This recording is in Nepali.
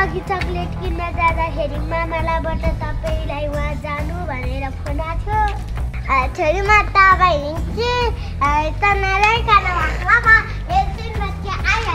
अघि चकलेट किन्न जाँदाखेरि मामालाबाट तपाईँलाई वहाँ जानु भनेर फोन आएको थियो। छोरी म तपाईँ हिँड्छु तँलाई खाना भएको म एकछिनमा चाहिँ आइहाल्छु।